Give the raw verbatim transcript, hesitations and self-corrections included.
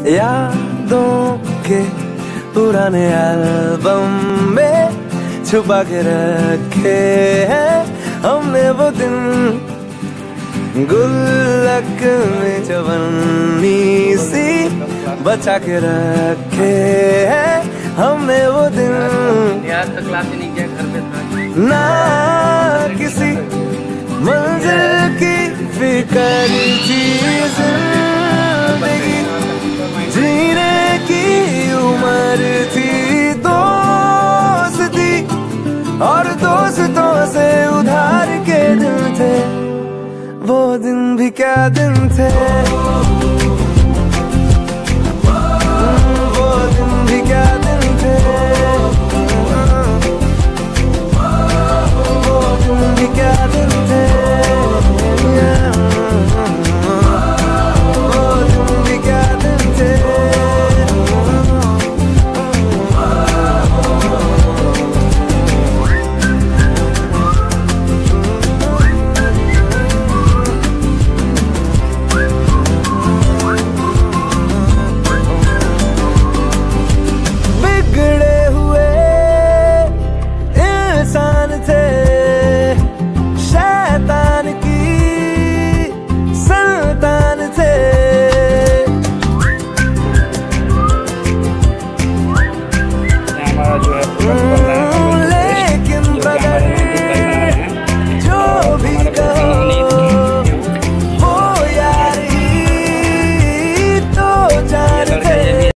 यादों के पुराने एल्बम में छुपा के रखे हैं हमने वो दिन, गुल्लक में जवानी सी बचा के रखे हैं हमने वो दिन। आज तक क्लास ही नहीं किया, घर पे था ना किसी मंजिल की फिकर थी, जिंदगी जीने की उम्र थी, दोस्ती और दोस्तों से उधार के दिन थे, वो दिन भी क्या दिन थे।